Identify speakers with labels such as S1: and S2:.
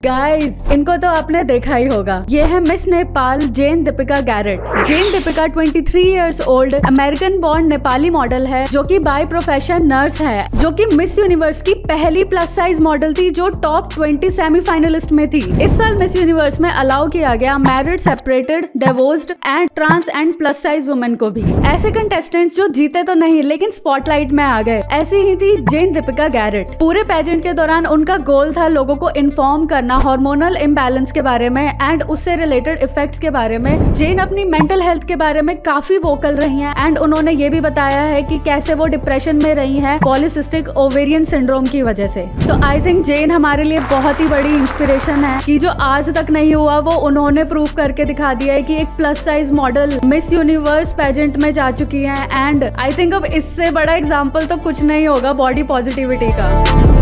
S1: Guys, इनको तो आपने देखा ही होगा। ये है miss Nepal Jane Deepika Garrett. Jane Deepika 23 years old American born Nepali model है जो कि बाय प्रोफेशन नर्स है, जो कि मिस यूनिवर्स की पहली प्लस साइज मॉडल थी जो टॉप 20 सेमीफाइनलिस्ट में थी। इस साल मिस यूनिवर्स में अलाउ किया गया married, separated, divorced and trans and plus size women को भी। ऐसे कंटेस्टेंट्स जो जीते तो नहीं लेकिन स्पॉटलाइट में आ गए, ऐसी ही थी जेन दीपिका गैरेट। पूरे पेजेंट के दौरान उनका गोल था लोगों को इन्फॉर्म करना हार्मोनल इम्बैलेंस के बारे में एंड उससे रिलेटेड इफेक्ट्स के बारे में। जेन अपनी मेंटल हेल्थ के बारे में काफी वोकल रही हैं एंड उन्होंने ये भी बताया है कि कैसे वो डिप्रेशन में रही हैं पॉलीसिस्टिक ओवेरियन सिंड्रोम की वजह से। तो आई थिंक जेन हमारे लिए बहुत ही बड़ी इंस्पिरेशन है कि जो आज तक नहीं हुआ वो उन्होंने प्रूव करके दिखा दिया है कि एक plus size model miss universe pageant में जा चुकी है। एंड आई थिंक अब इससे बड़ा एग्जाम्पल तो कुछ नहीं होगा बॉडी पॉजिटिविटी का।